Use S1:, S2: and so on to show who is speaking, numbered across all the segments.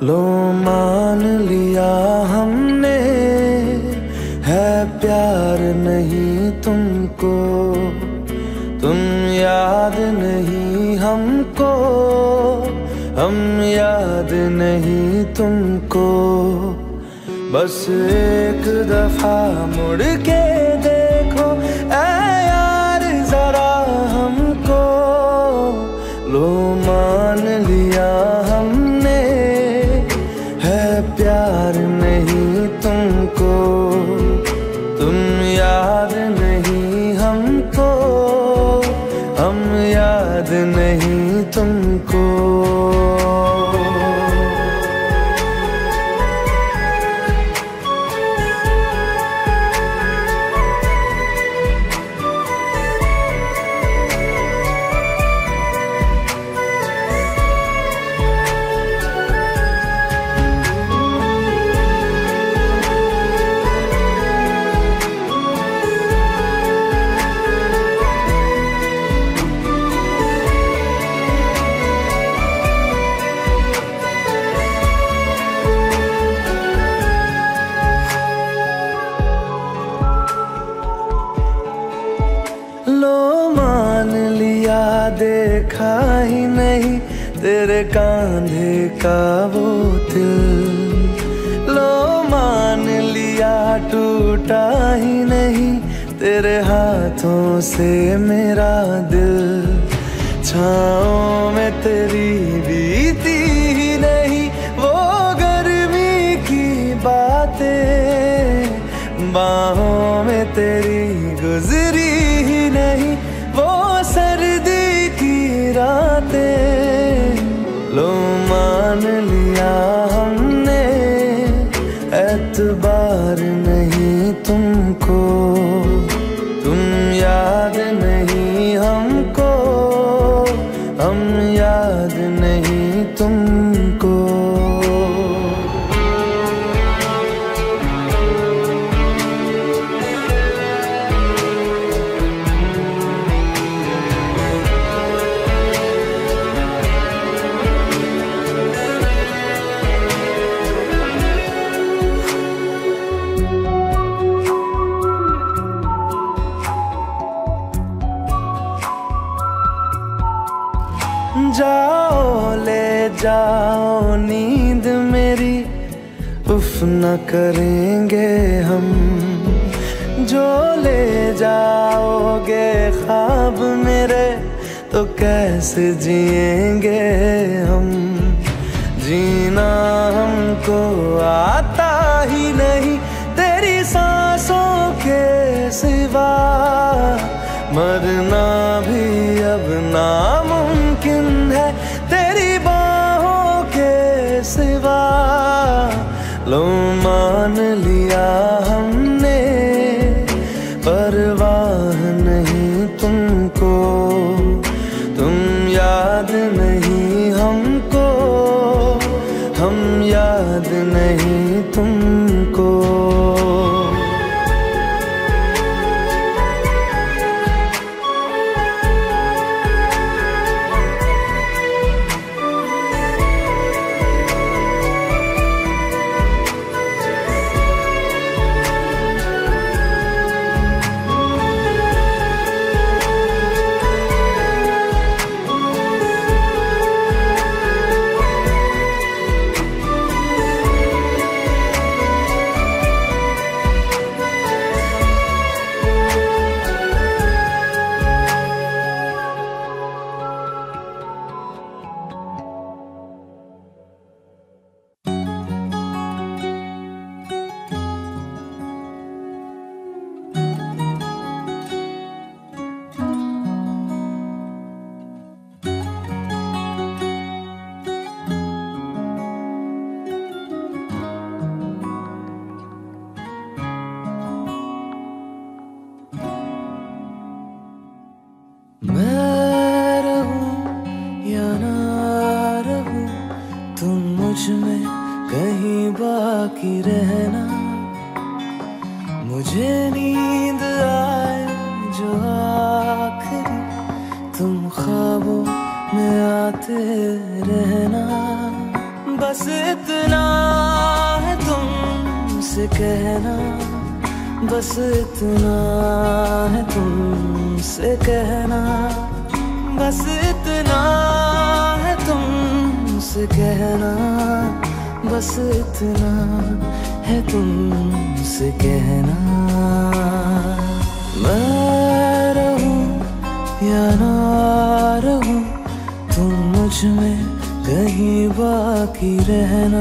S1: लो मान लिया हमने, है प्यार नहीं तुमको, तुम याद नहीं हमको, हम याद नहीं तुमको। बस एक दफा मुड़ के देखो ऐ यार जरा हमको, लो मान लिया हमने, है प्यार नहीं तुमको, तुम याद नहीं हमको, हम याद नहीं तुमको। देखा ही नहीं तेरे कांधे का वो दिल, लो मान लिया टूटा ही नहीं तेरे हाथों से मेरा दिल। छाँव में तेरी बीती ही नहीं वो गर्मी की बातें, बाहों में तेरी गुजरी ही नहीं वो सर्दी की रातें। लो मान लिया हमने, एतबार नहीं तुमको, तुम याद नहीं हमको, हम याद नहीं तुमको। जाओ ले जाओ नींद मेरी, उफ न करेंगे हम, जो ले जाओगे ख्वाब मेरे तो कैसे जिएंगे हम। जीना हमको आता ही नहीं तेरी सांसों के सिवा, मरना भी अब नामुमकिन है तेरी बाहों के सिवा। लो मान लिया हमने, परवाह नहीं तुमको, तुम याद नहीं हमको, हम याद नहीं तुमको। मैं रहूं या ना रहूं, तुम मुझ में कहीं बाकी रहना। मुझे नींद आए जो आखिरी, तुम ख्वाबों में आते रहना। बस बस इतना है तुमसे कहना, बस इतना है तुमसे कहना, बस इतना है तुमसे कहना, बस इतना है तुमसे कहना। मैं रहूं या ना रहूं, तुम मुझ में कहीं बाकी रहना।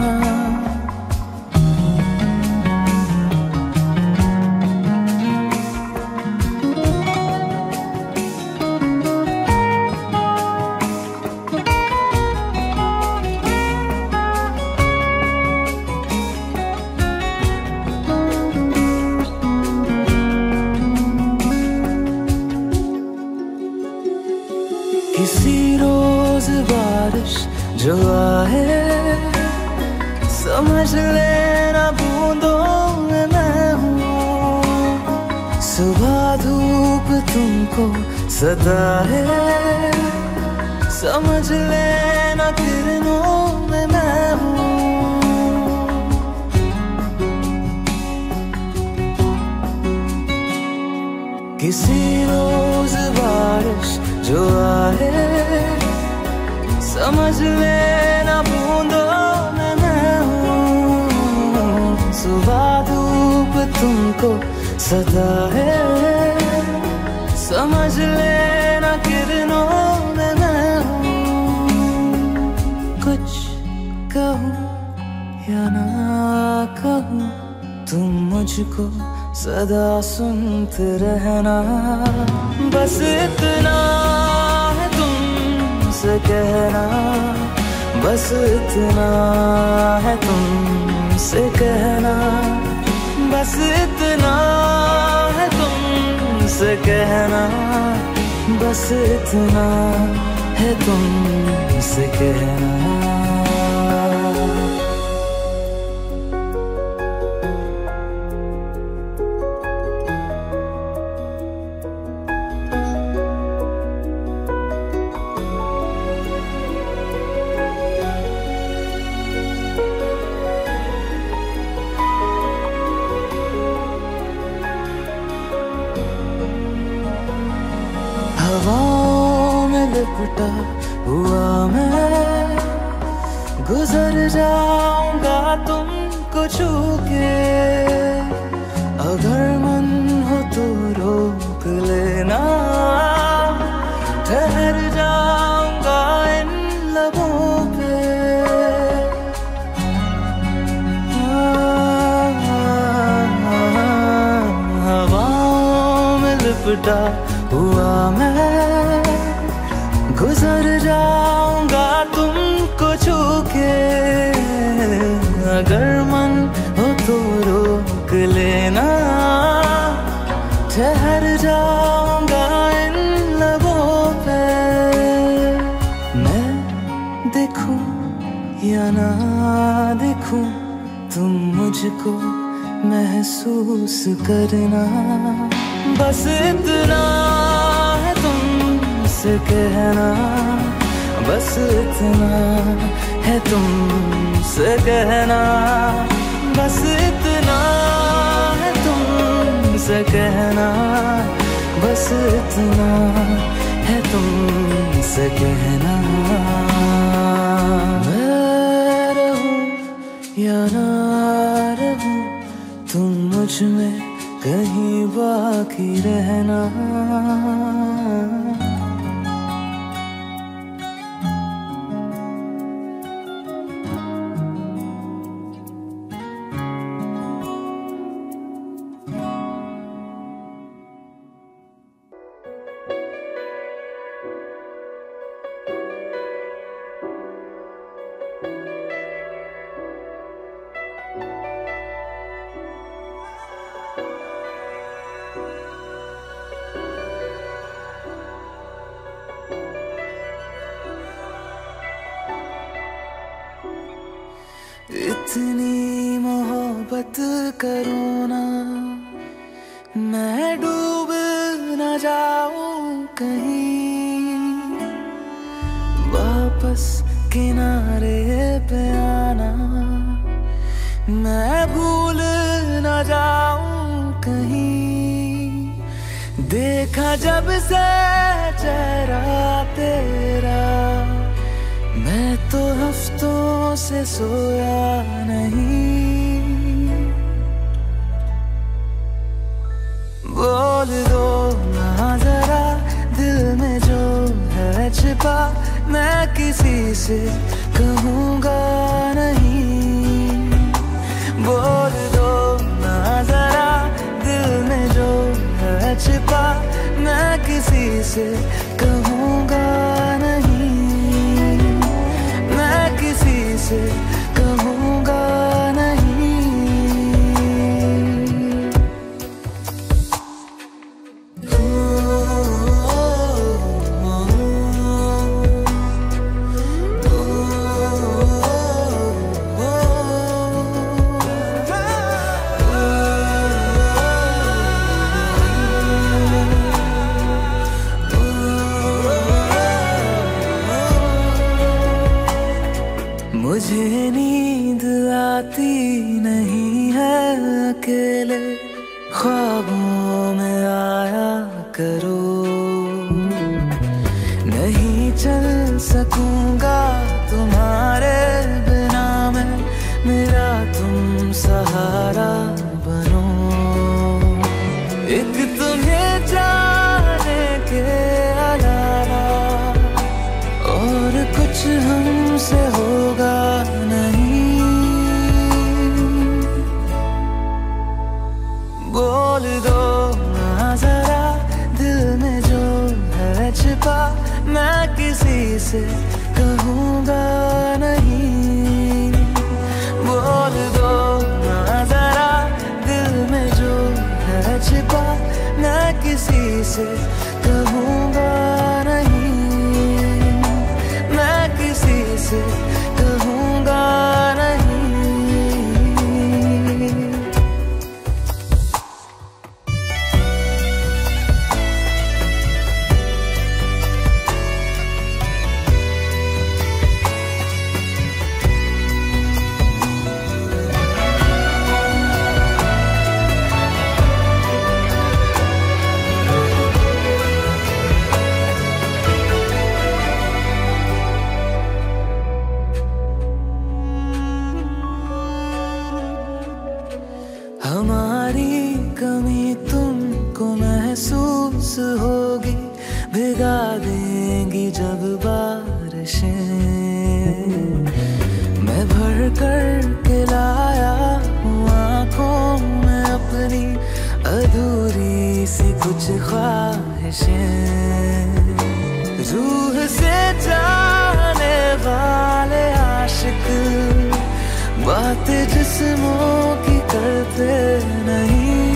S1: किसी रोज बारिश जो आए, समझ लेना बूंदों में मैं हूँ। सुबह धूप तुमको सताए, समझ लेना किरणों में मैं हूँ। किसी रोज बारिश जो आए, समझ लेना बूंदों में मैं हूँ। सुबह धूप तुमको सताए, समझ लेना किरणों में मैं हूँ। कुछ कहूँ या ना कहूँ, तुम मुझको सदा सुनते रहना। बस इतना है तुमसे कहना, बस इतना है तुमसे कहना, बस इतना है तुमसे कहना, बस इतना है तुमसे कहना। हवाओं में लिपटा हुआ मैं, गुजर जाऊंगा तुमको छू के। अगर मन हो तो रोक लेना, ठहर जाऊंगा इन लबों पे। हवाओं में लिपटा हुआ मैं, गुजर जाऊंगा तुमको छू के। अगर मन हो तो रोक लेना, ठहर जाऊंगा इन लबों पे। मैं देखूं या ना देखूं, तुम मुझको महसूस करना। बस इतना है तुमसे कहना, बस इतना है तुमसे कहना, बस इतना है तुमसे कहना, बस इतना है तुमसे कहना। मैं रहूं या ना रहूं, तुम मुझ में कहीं बाकी रहना। इतनी मोहब्बत करो ना, मैं डूब न जाऊं कहीं। वापस किनारे पे मैं भूल न जाऊं कहीं, देखा जब से चेहरा तेरा, मैं तो हफ्तों से सोया नहीं। बोल दो ना जरा दिल में जो है छिपा, मैं किसी से कहूँगा नहीं। बोल दो ना जरा दिल में जो है छिपा, मैं किसी से कहूँगा नहीं। मैं किसी से कहूँगा नहीं। मुझे नींद आती नहीं है अकेले, ख्वाबों में आया करो। नहीं चल सकूंगा तुम्हारे बिना मैं, मेरा तुम सहारा बनो। एक तुम्हें जाने के अलावा और कुछ हमसे होगा नहीं। बोल दो ना जरा दिल में जो है छिपा, मैं किसी से कहूँगा नहीं। बोल दो ना जरा दिल में जो है छिपा, मैं किसी से कहूँगा नहीं। मैं किसी से कहूँगा नहीं। हमारी कमी तुमको महसूस होगी, भिगा देंगी जब बारिशें। मैं भर कर के लाया हूँ आँखों में अपनी अधूरी सी कुछ ख्वाहिशें। रूह से जाने वाले आशिक बातें जिस्मों की करते नहीं।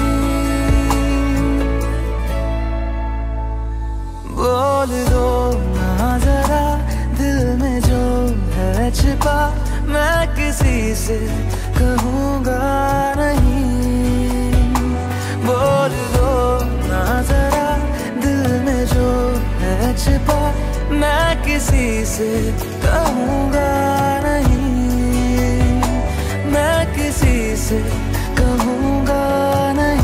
S1: बोल दो ना जरा दिल में जो है छिपा, मैं किसी से कहूँगा नहीं। बोल दो ना जरा दिल में जो है छिपा, मैं किसी से कहूँगा नहीं। मैं किसी से कहूँगा नहीं।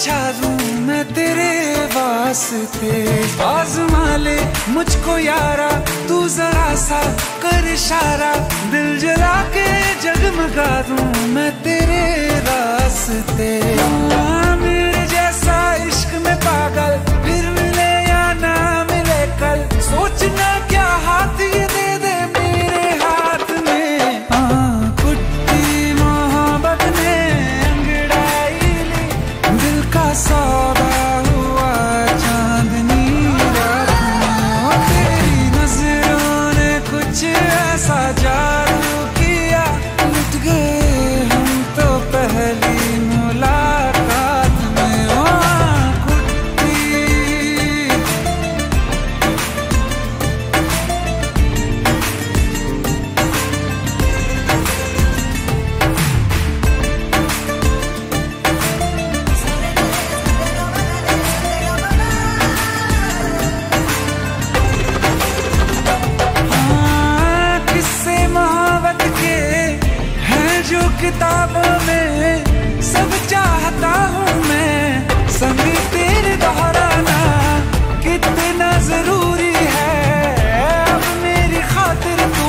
S1: बिछा दूं मैं तेरे वास्ते। आज़मा ले मुझको यारा, तू जरा सा कर इशारा, दिल जला के जगमगा दूं मैं तेरे रास्ते। मेरे जैसा इश्क में पागल फिर मिले या ना मिले कल, सोचना क्या हाथ ये दे दे मेरे हाथ में। कुट्टी मोहब्बत ने अंगड़ाई ली, दिल का सौदा हुआ चांदनी रात में। तेरी नजरों ने कुछ ऐसा जादू किया, लुट गए हम तो पहली मुलाकात में। कुट्टी किस्से मोहब्बत के हैं जो किताबों में, सब चाहता हूँ मैं संग तेरे दोहराना। कितना जरूरी है अब मेरी खातिर तू,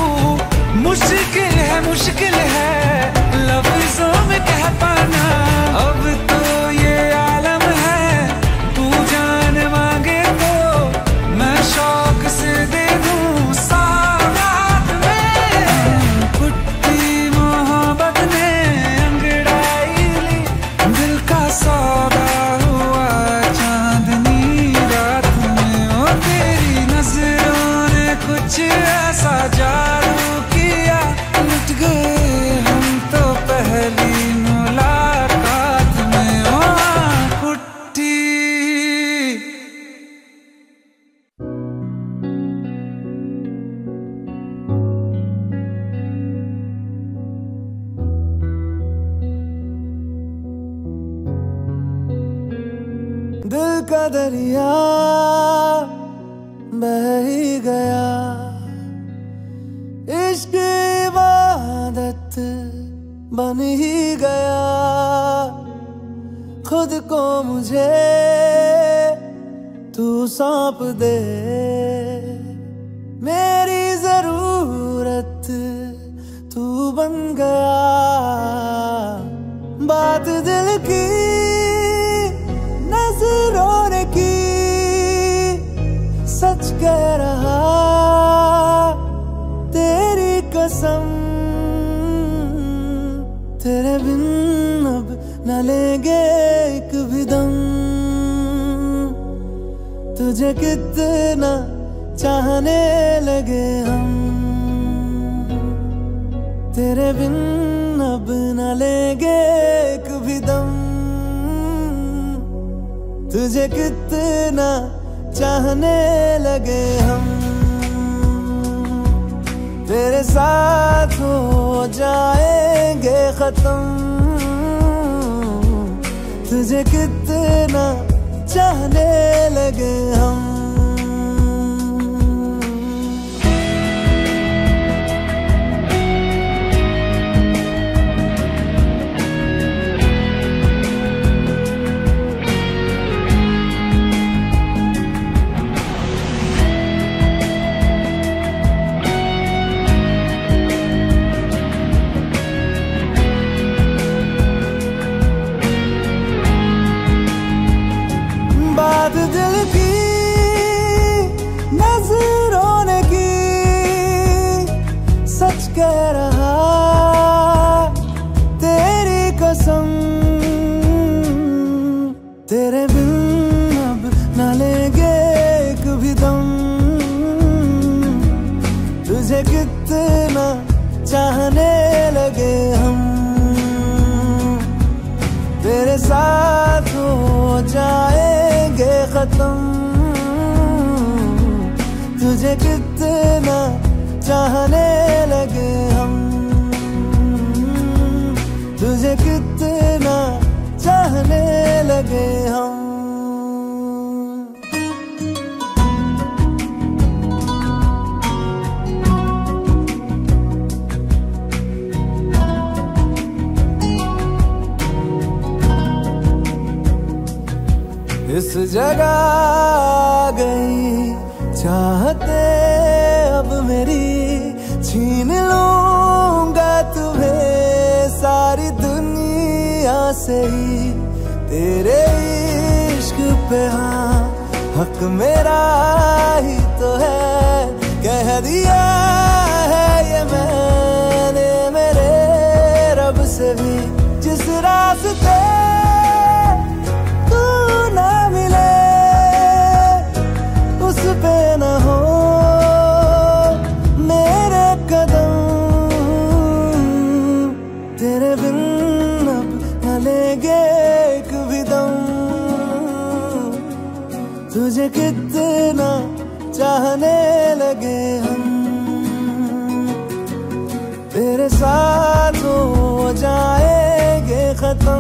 S1: मुश्किल है लफ्जों में कह पाना। अब तो ये आलम है, तू जान मांगे तो मैं शौक से दे दूं सौगात में। कुट्टी मोहब्बत ने अंगड़ाई ली, दिल का सौदा हुआ चांदनी रात में। तेरी नजरों ने कुछ ऐसा जादू किया, लुट गए हम तो पहली मुलाकात में। कुट्टी दिल का दरिया बह ही गया, इश्क इबादत बन ही गया। खुद को मुझे तू सौंप दे, मेरी जरूरत तू बन गया। बात दिल की नजरों ने की, सच कह रहा तेरी कसम। तेरे बिन अब न लेंगे एक भी दम, तुझे कितना चाहने लगे हम। तेरे बिन अब न लेंगे एक भी दम, तुझे कितना चाहने लगे हम। तेरे साथ हो जाएंगे खत्म, तुझे कितना चाहने लगे हम। बात दिल की नजरों ने की, सच कह रहा तेरी कसम। तेरे बिन अब न लेंगे एक भी दम, तुझे कितना चाहने लगे हम। तेरे साथ हो जाएंगे खत्म, तुझे कितना चाहने लगे हम। तुझे कितना चाहने लगे हम। इस जगह आ गई चाहते अब मेरी, छीन लूंगा तुम्हें सारी दुनिया से ही। तेरे इश्क पे हाँ हक मेरा ही तो है, कह दिया है ये मैंने मेरे रब से भी। जिस रास्ते तू ना मिले उस पे न हो मेरे कदम, तेरे बिन अब न लेंगे एक भी दम। तुझे कितना चाहने लगे हम, तेरे साथ हो जाएंगे खत्म।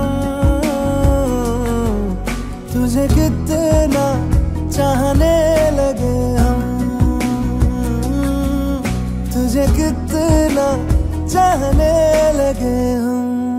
S1: तुझे कितना चाहने लगे हम, तुझे कितना चाहने लगे हम।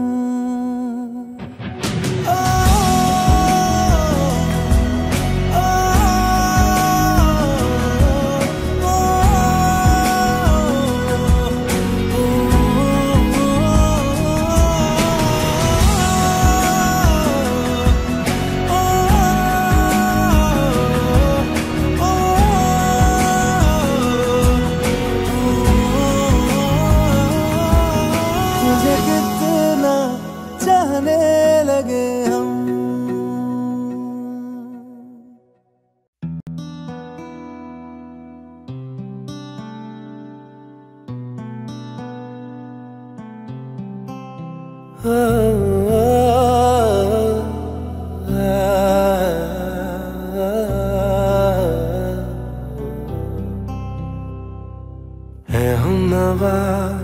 S2: है हमनवा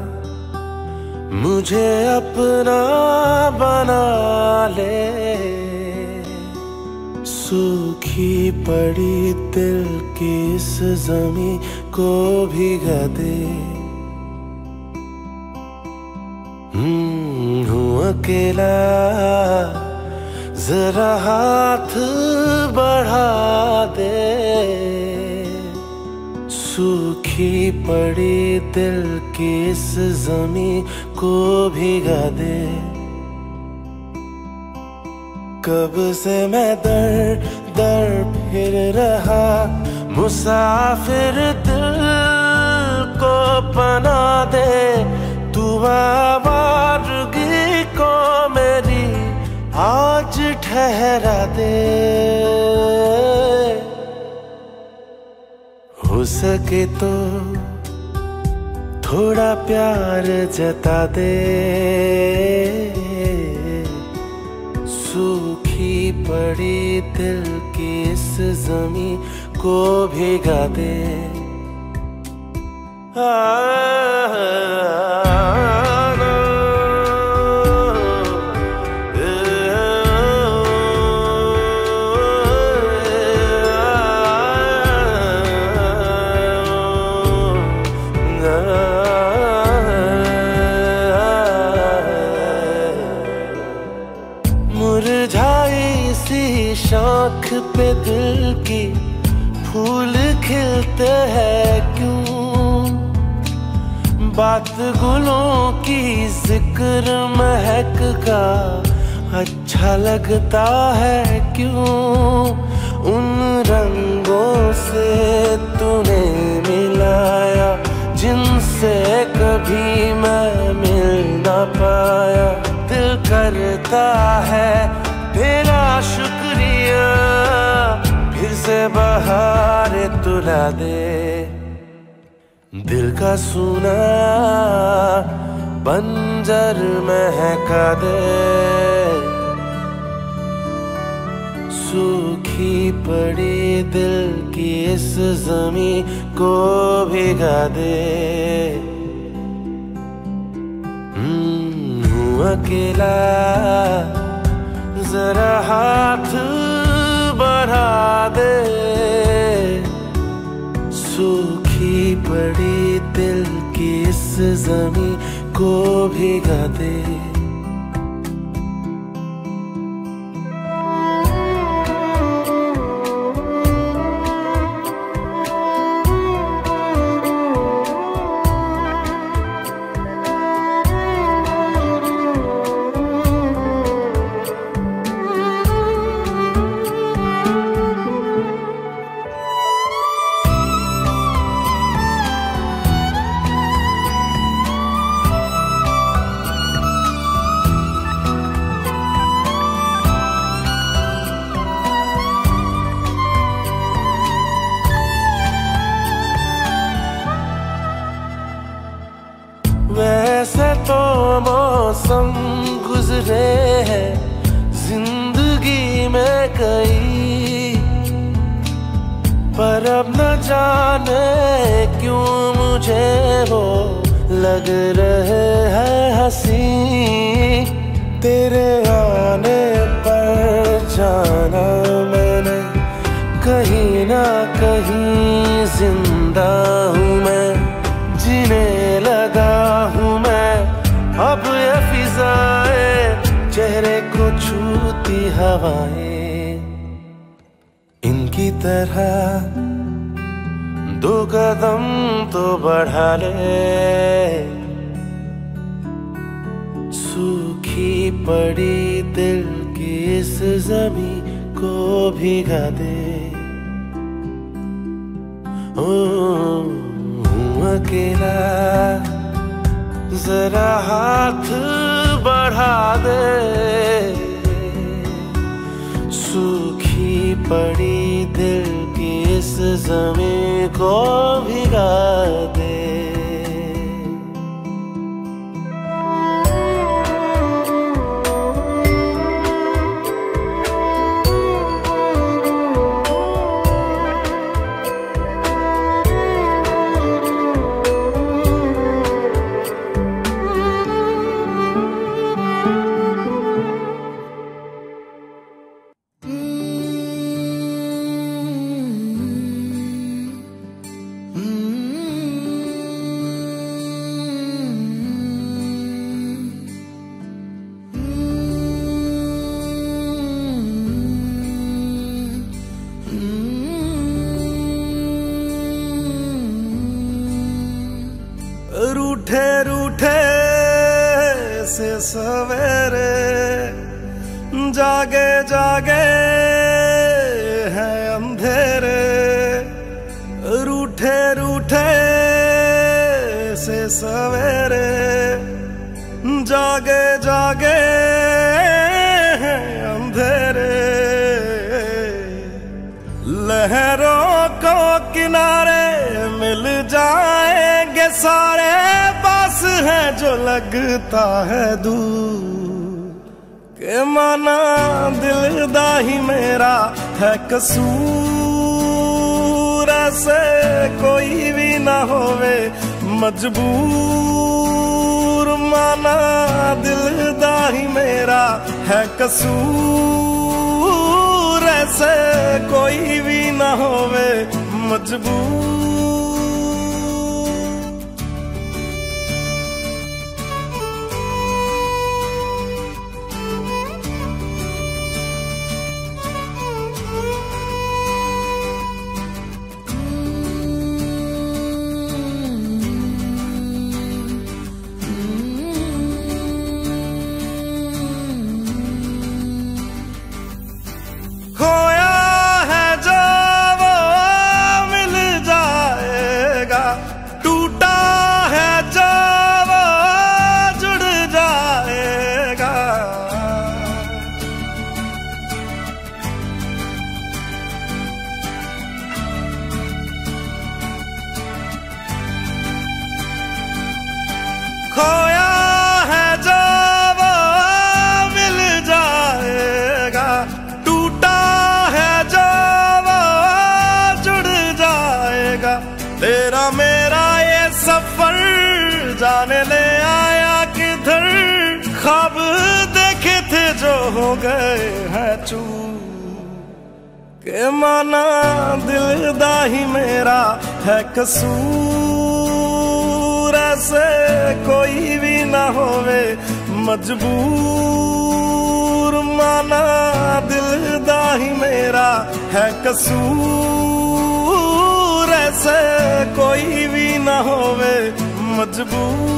S2: मुझे अपना बना ले, सूखी पड़ी दिल की इस ज़मीं को भिगा दे। हूँ अकेला जरा हाथ बढ़ा दे, सूखी पड़ी दिल की इस ज़मीं को भिगा दे। कब से मैं दर दर फिर रहा मुसाफिर, दिल को पना दे। तू आवारगी को मेरी आज ठहरा दे। हो सके तो थोड़ा प्यार जता दे, सूखी पड़ी दिल की इस ज़मीं को भिगा दे। मुरझाई सी शाख पे दिल की फूल खिलते हैं क्यों, बात गुलों की जिक्र महक का अच्छा लगता है क्यों। उन रंगों से तूने मिलाया जिनसे कभी मैं मिल ना पाया। दिल करता है तेरा शुक्रिया, फिर से बहार तुला दे। दिल का सूना बंजर महका दे, सूखी पड़ी दिल की इस ज़मीं को भिगा दे। हूँ अकेला जरा हाथ बढ़ा दे, सूखी पड़ी दिल की इस ज़मीं को भिगा दे। जाने क्यों मुझे वो लग रहे हैं हंसी। तेरे आने पर जाना मैंने कहीं ना कहीं जिंदा हूँ मैं, जीने लगा हूँ मैं अब ये फिजाएं, चेहरे को छूती हवाएं। इनकी तरह दो कदम तो बढ़ा ले, सूखी पड़ी दिल की इस ज़मीं को भिगा दे। हूँ अकेला जरा हाथ बढ़ा दे, सूखी पड़ी दिल की इस ज़मीं को भिगा दे।
S3: रूठे रूठे से सवेरे, जागे जागे हैं अंधेरे। रूठे रूठे से सवेरे, जागे जागे हैं अंधेरे। लहरों को किनारे मिल जाएंगे सारे, पास है जो लगता है दूर। के माना दिलदा ही मेरा है कसूर, ऐसे कोई भी ना होवे मजबूर। माना दिलदा ही मेरा है कसूर, ऐसे कोई भी ना होवे मजबूर। खोया है जो वो मिल जाएगा, टूटा है जो वो जुड़ जाएगा। खोया है जो वो मिल जाएगा, तेरा मेरा ये सफर जाने ले आया किधर। ख्वाब देखे थे जो हो गए हैं चूर। के माना दिलदा ही मेरा है कसूर, ऐसे कोई भी ना होवे मजबूर। माना दिलदा ही मेरा है कसूर, ऐसे कोई भी ना होवे मजबूर।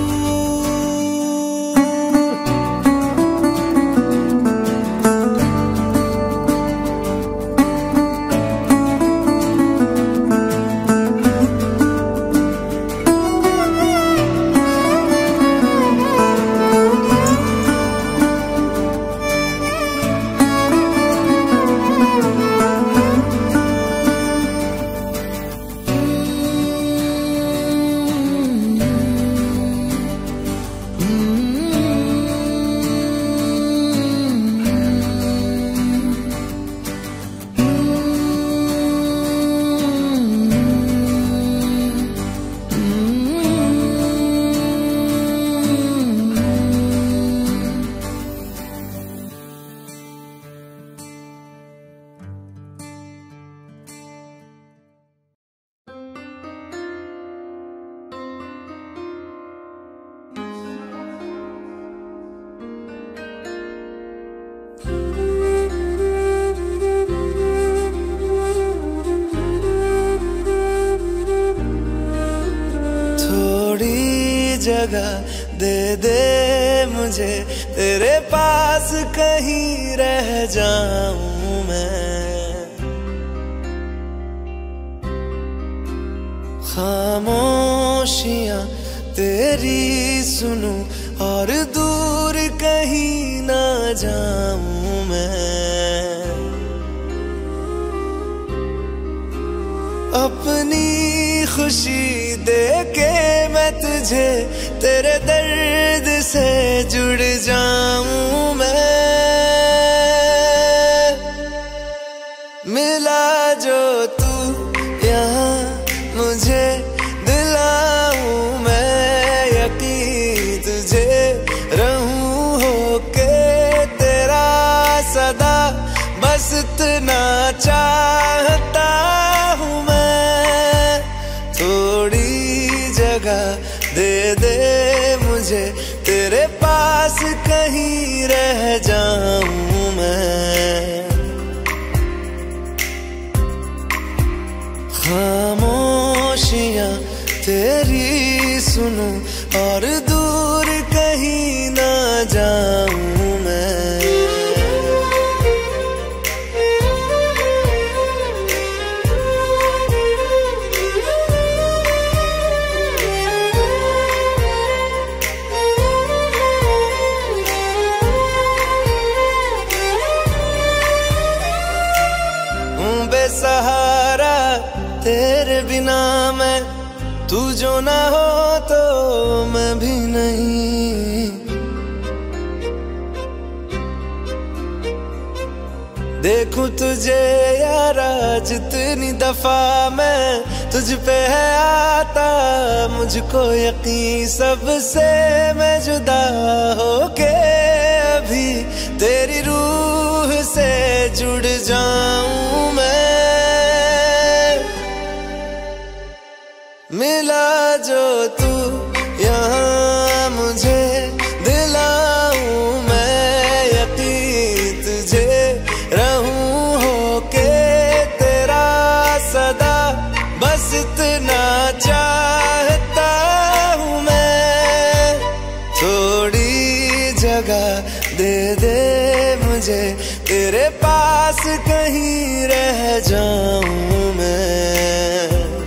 S1: जगह दे दे मुझे, तेरे पास कहीं रह जाऊं मैं। खामोशियां तेरी सुनूं और दूर कहीं ना जाऊं मैं। अपनी खुशी दे के मैं तुझे, तेरे दर्द से जुड़ जाऊं मैं। मिला जो तू यहाँ मुझे, दिलाऊं मैं यकीन तुझे, रहूं होके तेरा सदा, बस इतना चाहता हूँ मैं। थोड़ी जगह दे दे मुझे, तेरे पास कहीं रह जाऊं मैं। खामोशियां तेरी सुनूं और दूर कहीं ना जाऊं मैं। बेसहारा तेरे बिना मैं, तू जो ना हो तो मैं भी नहीं। देखूं तुझे यारा जितनी दफा मैं, तुझ पे है आता मुझको यकीन, सबसे मैं जुदा होके अभी तेरी रूह से जुड़ जाऊं मैं। मिला जो तू यहाँ मुझे, दिलाऊं मैं यकीन तुझे, रहूं होके तेरा सदा, बस इतना चाहता हूँ मैं। थोड़ी जगह दे दे मुझे, तेरे पास कहीं रह जाऊं मैं।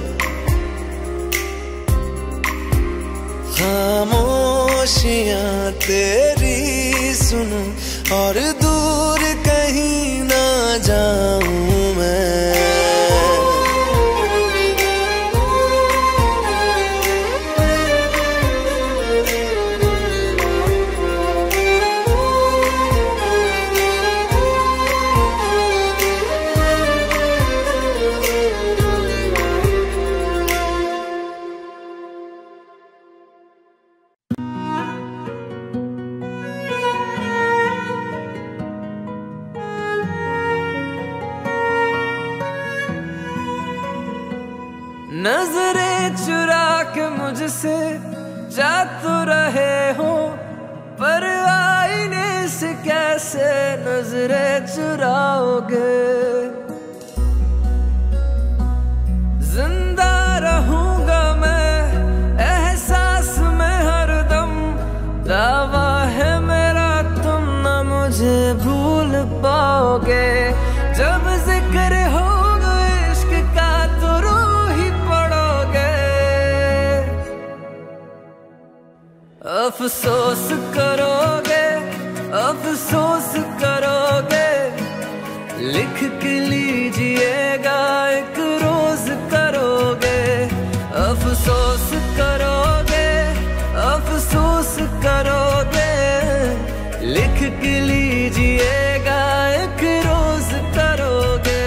S1: खामोशियां तेरी सुनूं और दूर कहीं ना जाऊं मैं।
S4: नजरें चुरा के मुझसे जा तो रहे हो, पर आईने से कैसे नजरें चुराओगे। जिंदा रहूंगा मैं एहसास में हरदम, दावा है मेरा तुम न मुझे भूल पाओगे। जब जिक्र होगा इश्क का तो रो ही पड़ोगे। अफसोस करोगे, अफसोस करोगे, लिख के लीजिएगा एक रोज करोगे। अफसोस करोगे, अफसोस करोगे, लिख के लीजिएगा एक रोज करोगे।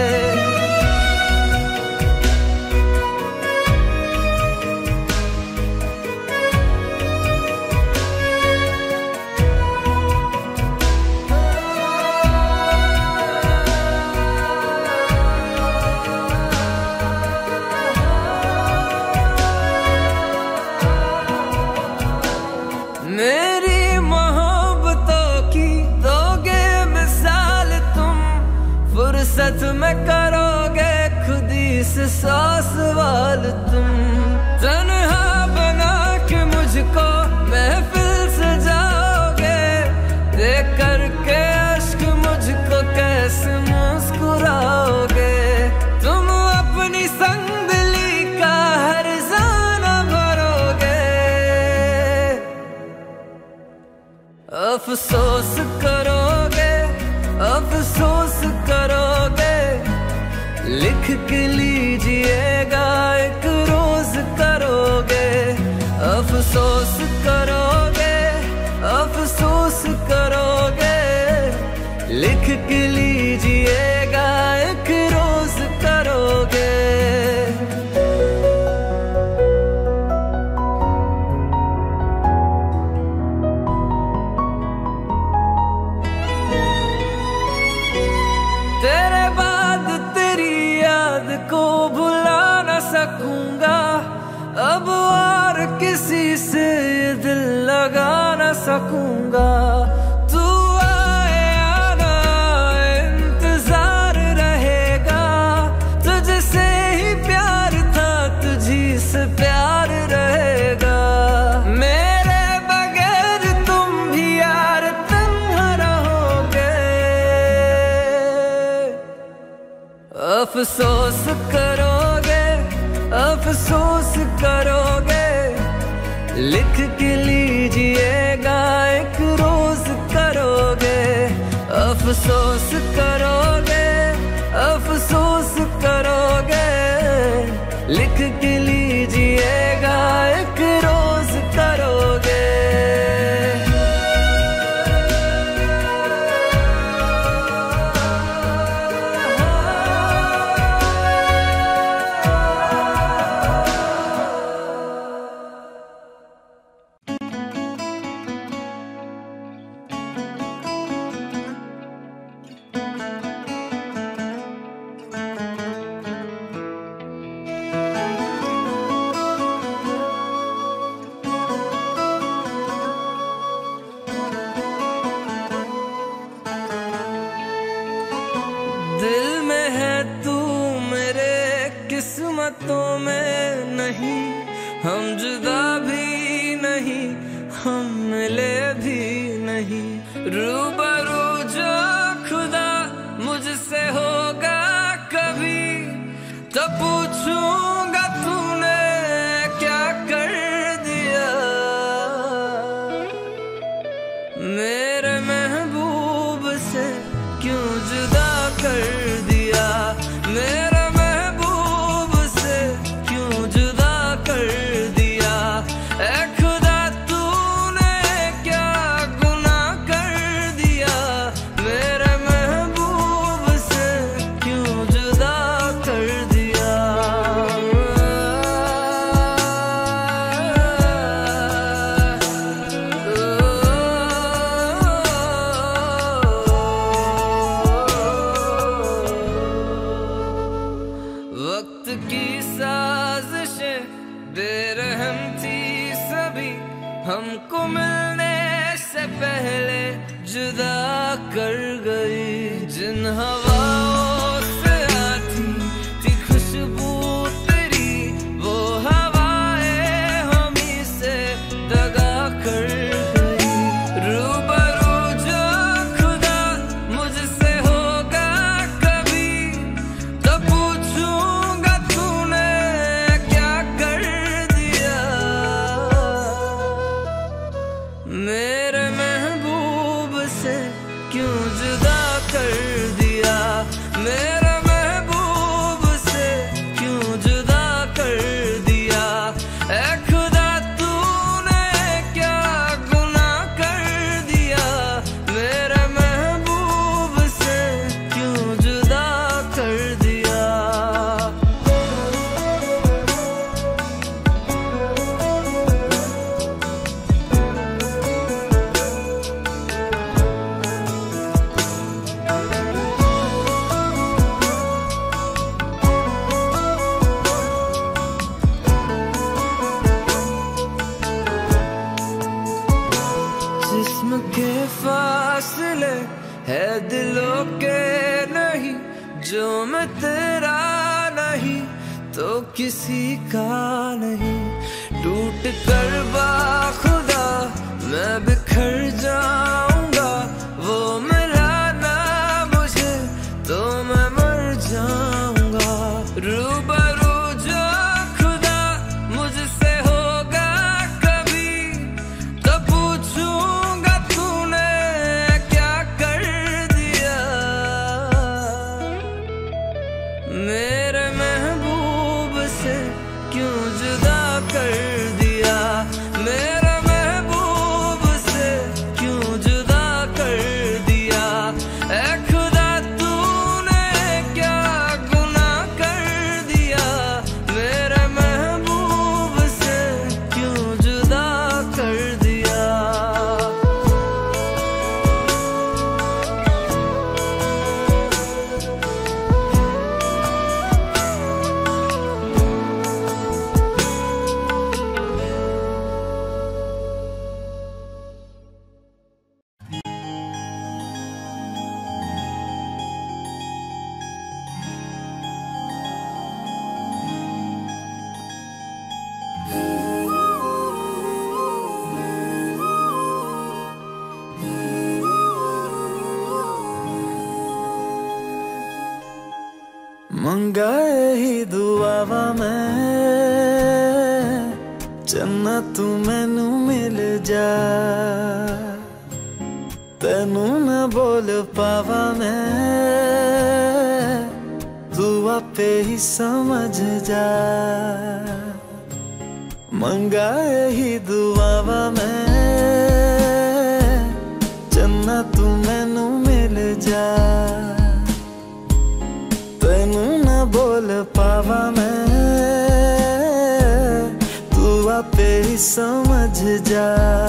S4: मेरी मोहब्बतों की दोगे मिसाल तुम, फुर्सत में करोगे खुदी से 100 सवाल तुम। तन्हा बना के मुझको लिख के लीजिएगा एक रोज करोगे। तेरे बाद तेरी याद को भुला न सकूंगा, अब और किसी से दिल लगा न सकूंगा। तू आए आना इंतजार रहेगा, तुझसे ही प्यार था तुझी से प्यार रहेगा। मेरे बगैर तुम भी यार तन्हा रहोगे। अफसोस करोगे, अफसोस करोगे, लिख के लीजिएगा एक रोज करोगे। अफसोस करोगे, अफसोस करोगे, लिख के लीजिएगा एक रोज करोगे। दिल में है तू मेरे, किस्मतों में नहीं। हम जुदा भी नहीं, हम मिले भी नहीं। रूबरू जो खुदा मुझसे होगा कभी, तो पूछूंगा तूने क्या कर दिया। मेरे महबूब से क्यों जुदा कर दिया। मेरे महबूब से क्यों जुदा कर दिया। ऐ खुदा तूने क्या गुनाह कर दिया। मेरे महबूब से क्यों जुदा कर दिया। वक्त की साजिशें बेरहम थी सभी, हमको मिलने से पहले जुदा कर गई। जिन हवाओं से आती थी खुशबू तेरी, वो हवाएं हमी से दगा कर गई। रूबरू जो खुदा मुझसे होगा कभी, तो पूछूंगा तूने क्या कर दिया। मेरे महबूब से क्यों जुदा कर दिया। मेरे महबूब से क्यों जुदा कर दिया। ऐ खुदा तूने क्या गुनाह कर दिया। मेरे महबूब से क्यों जुदा कर दिया। जिस्म के फासले है दिलों के नहीं, जो मैं तेरा नहीं तो किसी का नहीं। टूट कर बाखुदा मैं बिखर जाऊंगा, वो मिलाना मुझे तो मैं मर जाऊंगा। रूबरू जो खुदा मुझसे होगा कभी, तो पूछूंगा तूने क्या कर दिया। मेरे महबूब से क्यों जुदा कर दिया। मेरे महबूब से क्यों जुदा
S1: मंगाए ही दुआवा मैं चन्ना तू मैनू मिल जा तेनू न बोल पावा मैं तू आपे ही समझ जा मंगाए ही दुआवा मैं चन्ना तू मैनू मिल जा तेनू न बोल पावा मैं तू आपे ही समझ जा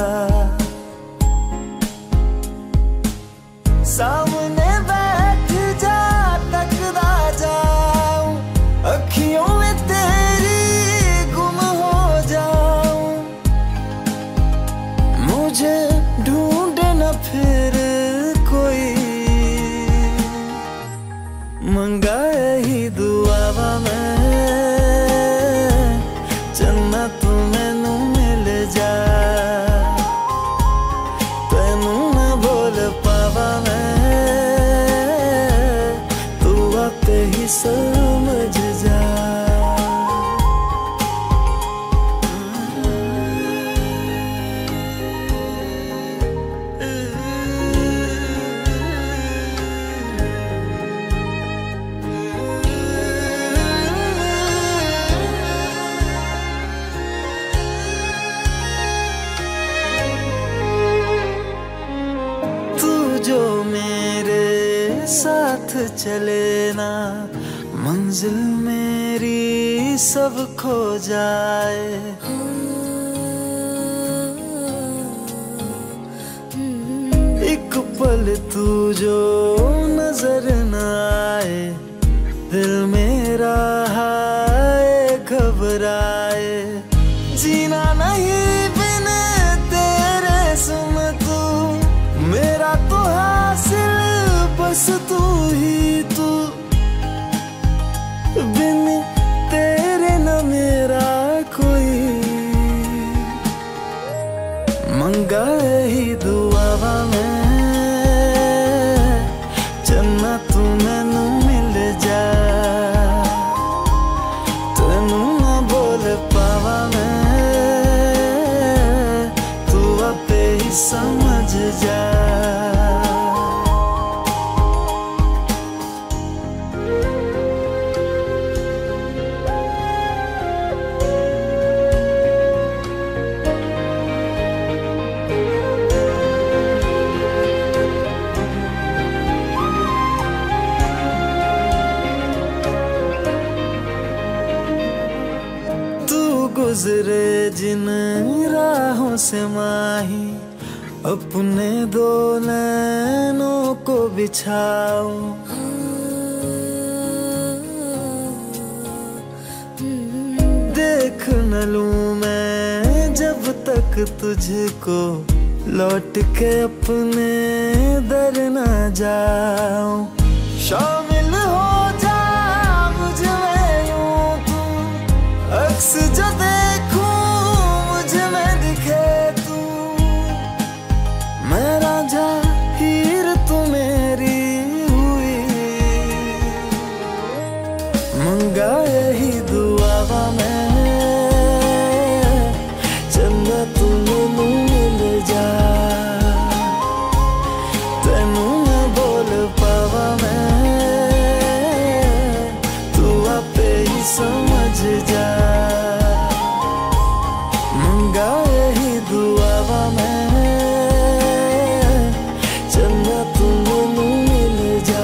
S1: सामने बैठ जा तकदा जाऊं अखियों में तेरी गुम हो जाऊं मुझे ढूंढे न फिर कोई मंगाए ही दुआवा मैं चन्ना तू मैनू मिल जा तेनू न बोल पावा मैं तू आपे ही समझ जा जो मेरे साथ चले ना मंजिल मेरी सब खो जाए एक पल तू जो नजर न आए दिल मेरा हाय घबराए जीना नहीं बिन तेरे सुन तू मेरा तो हासिल बस तू ही तू बिन तेरे न मेरा कोई मंगाए ही दुआवा मैं चन्ना तू मैनू मिल जा तेनू न बोल पावा मैं तू आपे ही समझ जा गुजरे जिन राहों से माही अपने दो नैनों को बिछाओ देख न लूं मैं जब तक तुझको लौट के अपने दर न जाऊं शामिल हो जा मुझ में यूं तू अक्स जो देखूं मुझ में दिखे तू मैं रांझा हीर तू मेरी हुई मंगाए ही दुआवा मैं चन्ना तू मैनू मिल जा तेनू न बोल पावा मैं तू आपे ही समझ जा मंगाए ही दुआवा मैं चन्ना तू मैनू मिल जा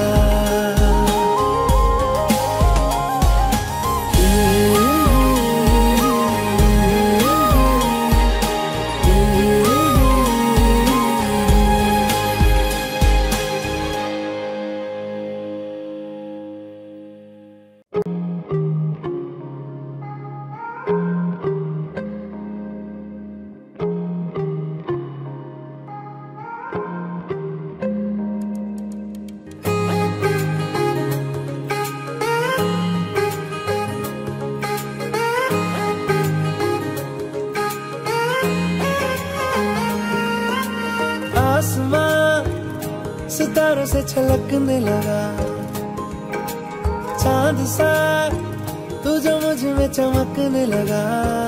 S1: आसमां सितारों से छलकने लगा चांद सा तू जो मुझ में चमकने लगा,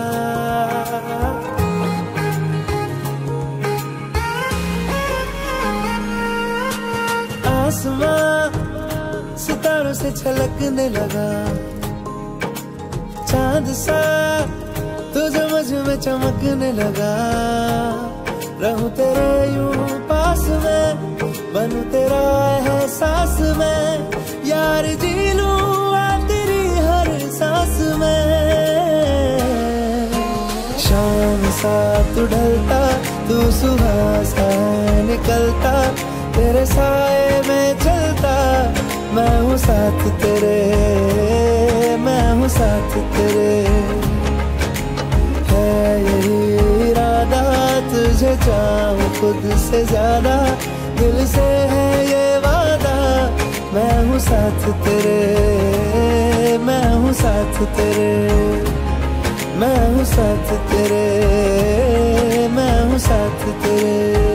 S1: आसमां सितारों से छलकने लगा, चांद सा तू जो मुझ में चमकने लगा। रहूं तेरे यूं पास में, बनूं तेरा एहसास में, यार जी लूं तेरी हर सांस में। शाम सा तू ढलता, तू सुबह सा निकलता, तेरे साए में चलता, मैं हूँ साथ तेरे, मैं हूँ साथ तेरे। है यही इरादा तुझे चाहूं खुद से ज्यादा, दिल से है ये वादा, मैं हूँ साथ तेरे, मैं हूँ साथ तेरे, मैं हूँ साथ तेरे, मैं हूँ साथ तेरे।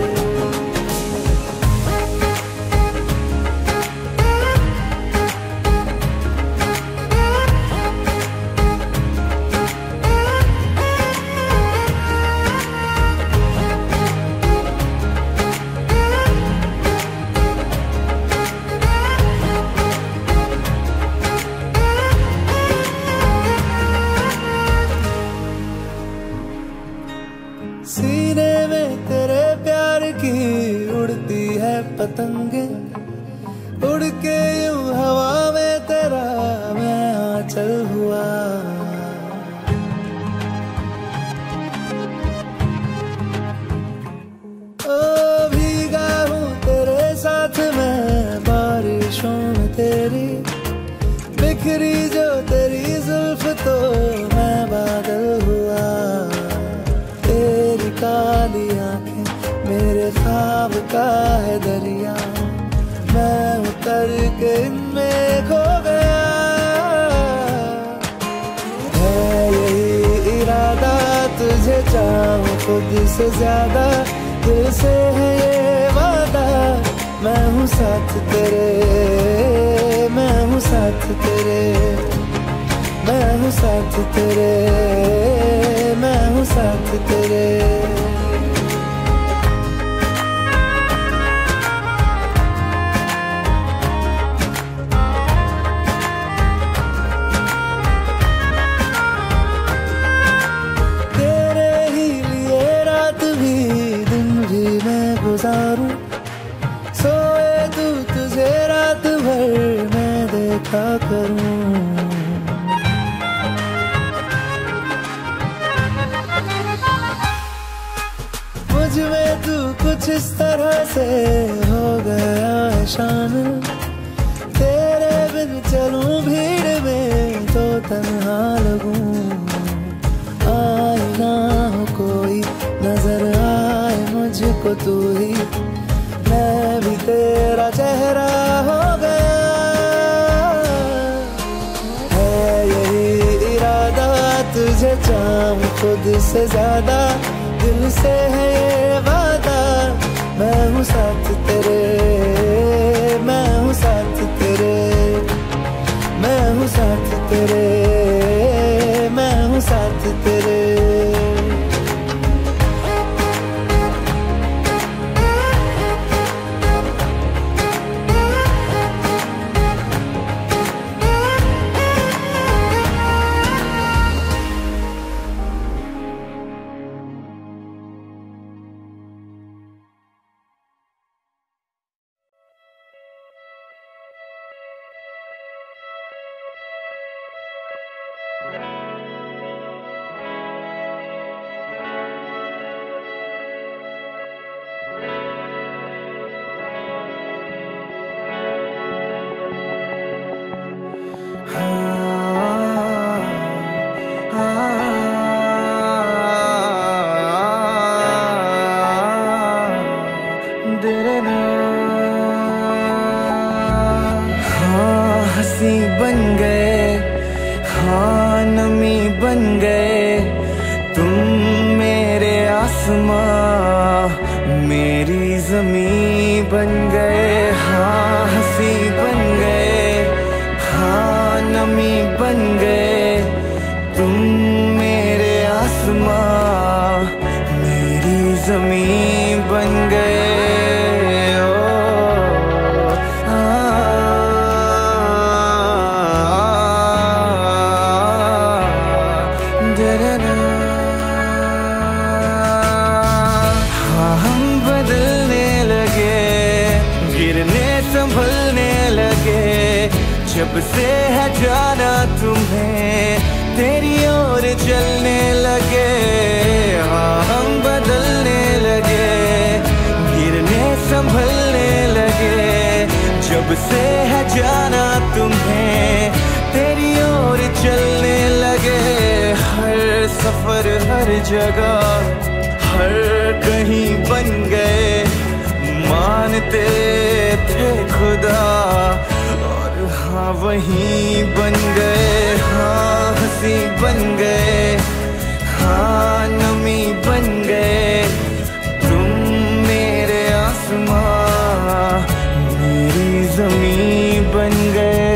S1: सीने में तेरे प्यार की उड़ती है पतंगे, उड़ के यूं हवा में तेरा मैं आंचल हुआ। ओ भीगा हूँ तेरे साथ मैं बारिशों में तेरी, बिखरी जो तेरी जुल्फ तो मैं बादल हुआ। तेरी काली आंखें मेरे ख्वाब का है दरिया, मैं उतर के इनमें खो गया। है यही इरादा तुझे चाहूं खुद से ज्यादा, दिल से है ये वादा, मैं हूँ साथ तेरे, मैं हूँ साथ तेरे, मैं हूँ साथ तेरे, मैं हूँ साथ तेरे। तेरे ही लिए रात भी दिन भी मैं गुजारूं, सोए तू तुझे रात भर मैं देखा करूं। मुझ में तू कुछ इस तरह से हो गया है शामिल, तेरे बिन चलूं भीड़ में तो तन्हा लगूं। आए ना हो कोई नजर आए मुझको तू ही, मैं भी तेरा चेहरा हो गया। है यही इरादा तुझे चाहूं खुद से ज्यादा, दिल से है ये वादा, मैं हूँ साथ तेरे, मैं हूँ साथ तेरे, मैं हूँ साथ तेरे, मैं हूँ साथ तेरे।
S4: हंसी बन गए, हाँ नमी बन गए, तुम मेरे आसमां मेरी जमी बन गए। हाँ हंसी बन गए, हाँ जब से है जाना तुम्हें तेरी ओर चलने लगे, हाँ हम बदलने लगे, गिरने संभलने लगे। जब से है जाना तुम्हें तेरी ओर चलने लगे, हर सफर हर जगह हर कहीं बन गए, मानते थे खुदा और हाँ वहीं बन गए, हाँ हंसी बन गए, हाँ नमी बन गए। तुम मेरे आसमां मेरी ज़मीं बन गए।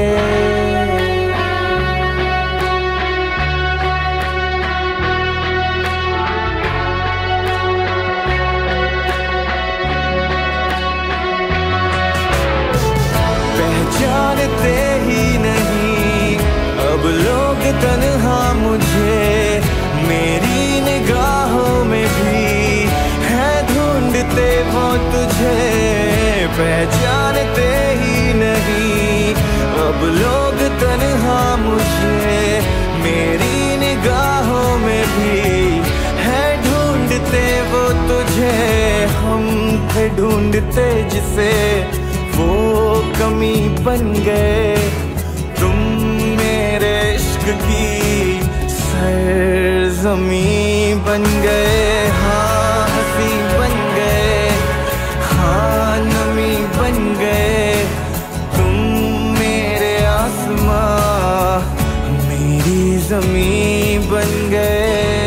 S4: जानते ही नहीं अब लोग तन्हा मुझे, मेरी निगाहों में भी है ढूंढते वो तुझे। पहचानते ही नहीं अब लोग तन्हा मुझे, मेरी निगाहों में भी है ढूंढते वो तुझे। हम थे ढूंढते जिसे वो कमी बन गए, तुम मेरे इश्क की सरज़मीं बन गए, हाँ हंसी बन गए, हाँ नमी बन गए। तुम मेरे आसमां मेरी ज़मीं बन गए।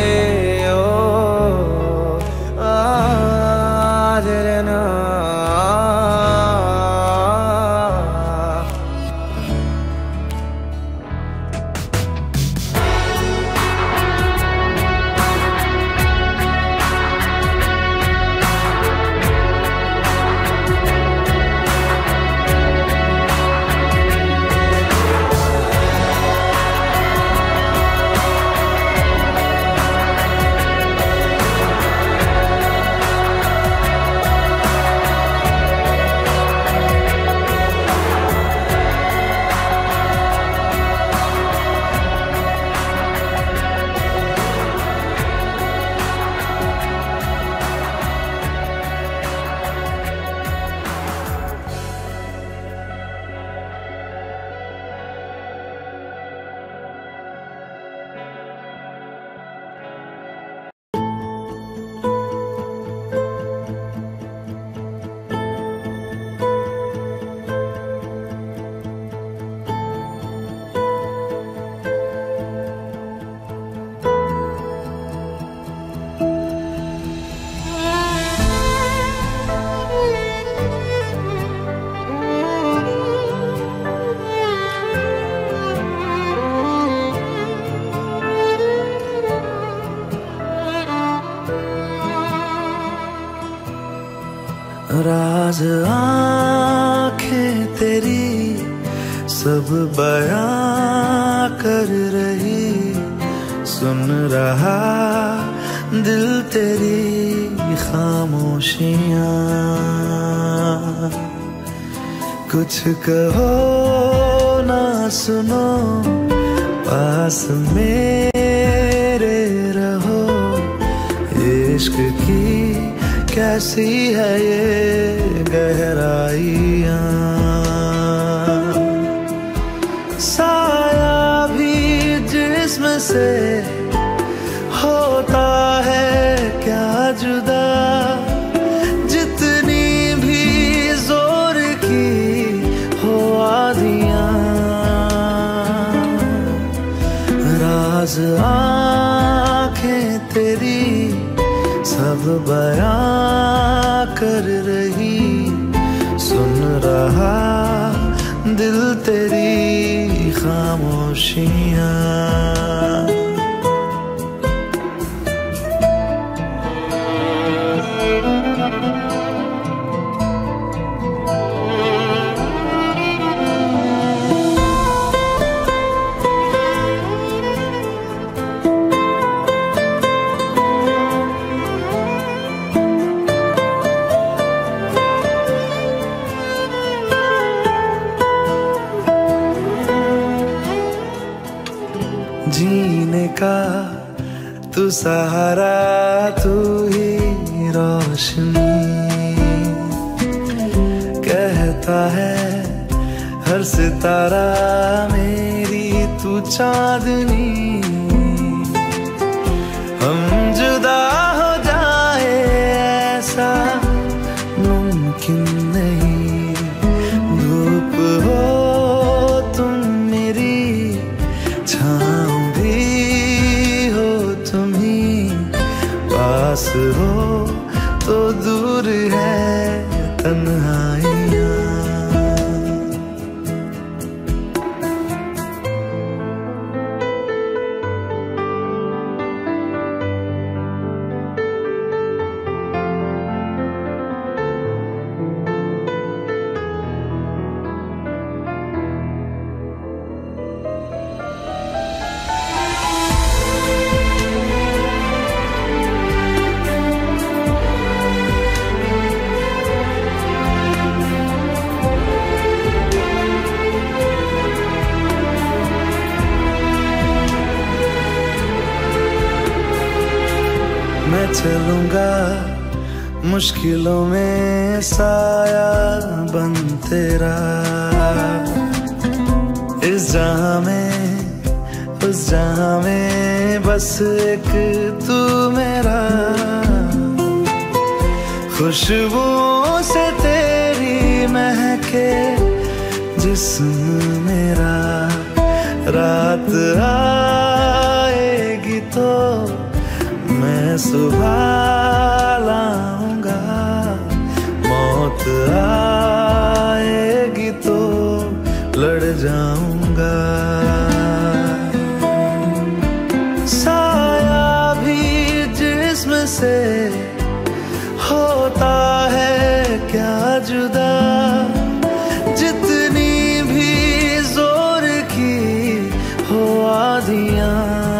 S1: राज आँखें तेरी सब बयां कर रही, सुन रहा दिल तेरी खामोशियाँ। कुछ कहो ना सुनो, पास मेरे रहो, इश्क की कैसी है ये गहराइयाँ। साया भी जिस्म से होता है क्या जुदा, जितनी भी जोर की हो आधियाँ। राज आँखें तेरी सब बयां कर रही, सुन रहा दिल तेरी खामोशियाँ। जीने का तू सहारा, तू ही रोशनी। कहता है हर सितारा मेरी तू चांदनी। हम जुदा हो जाए ऐसा मुमकिन नहीं। धूप हो तुम मेरी, छाँव भी हो तुम ही। पास हो तो दूर है तन्हाइयाँ। मैं चलूंगा मुश्किलों में साया बन तेरा। इस जहां में उस जहां में बस एक तू मेरा। खुशबुओं से तेरी महके जिस्म मेरा। रात आएगी तो मैं सुबह लाऊंगा। मौत आएगी तो लड़ जाऊंगा। साया भी जिस्म से होता है क्या जुदा। जितनी भी जोर की हो आधियां,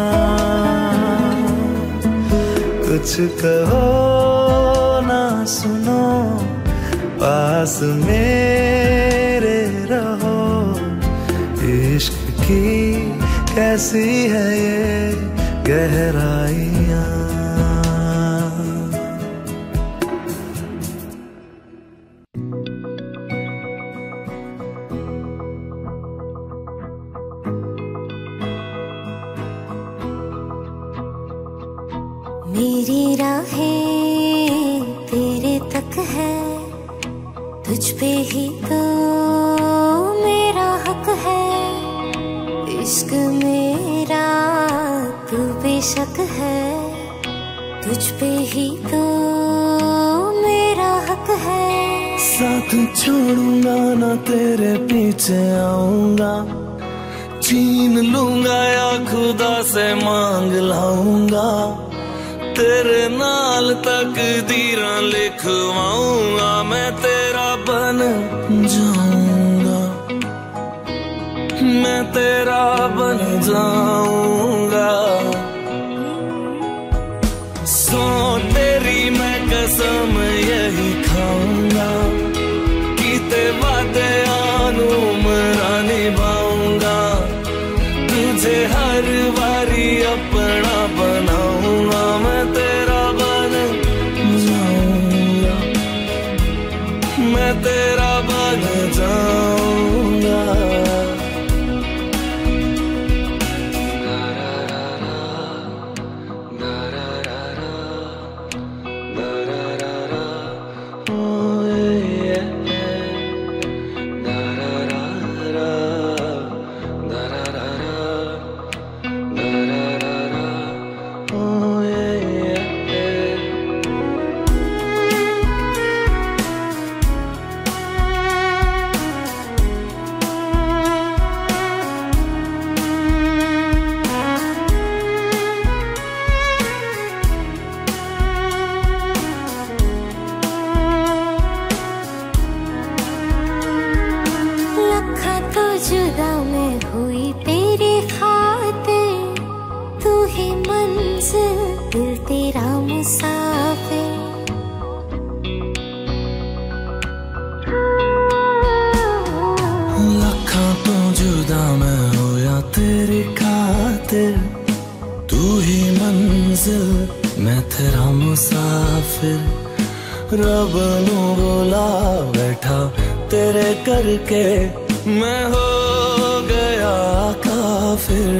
S1: कुछ कहो ना सुनो, पास मेरे रहो। इश्क की कैसी है ये गहराइयाँ।
S5: मेरी राहें तेरे तक है, तुझ पे ही तो मेरा हक है। इश्क मेरा तू बेशक है, तुझ पे ही तो मेरा हक है।
S1: साथ छोड़ूंगा ना तेरे पीछे आऊंगा। छीन लूंगा या खुदा से मांग लाऊंगा। तेरे नाल तकदीरां लिखवाऊंगा। मैं तेरा बन जाऊंगा, मैं तेरा बन जाऊंगा। सो तेरी मैं कसम यही खाऊंगा कि ते वादे आनू मरा निभाऊंगा। तुझे हर बारी अपना बनाऊंगा। मैं तेरा बन जाऊंगा, मैं तेरा बन जाऊंगा।
S5: जुदा मैं हुई तेरी खातिर, तू ही मंजिल दिल तेरा मुसाफिर। लखा तो जुदा मैं होया तेरी खातिर,
S1: रब नू बुला बैठा तेरे करके मैं हो गया काफिर।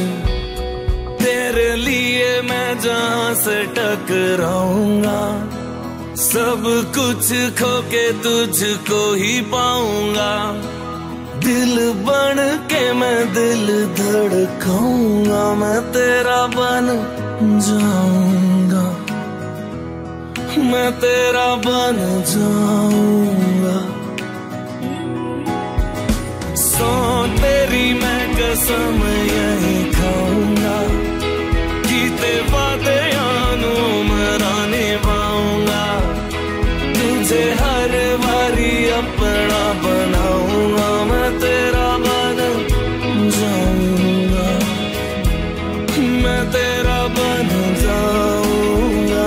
S1: तेरे लिए मैं जहां से टकराऊंगा, सब कुछ खो के तुझको ही पाऊंगा। दिल बन के मैं दिल धड़काऊंगा, मैं तेरा बन जाऊंगा, मैं तेरा बन जाऊंगा। सो तेरी मैं कसम यही खाऊंगा, कीते वादे यानू मराने पाऊंगा। तुझे हर बारी अपना बनाऊंगा, मैं तेरा बन जाऊंगा, मैं तेरा बन जाऊंगा।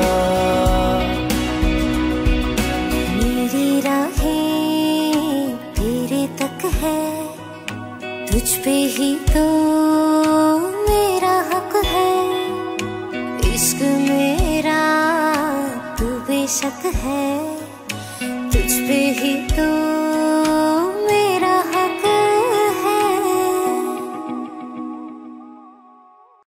S5: मेरी राहें तेरे तक है, तुझ पे ही तो मेरा हक है। इश्क मेरा तू बेशक है, तुझ पे ही तो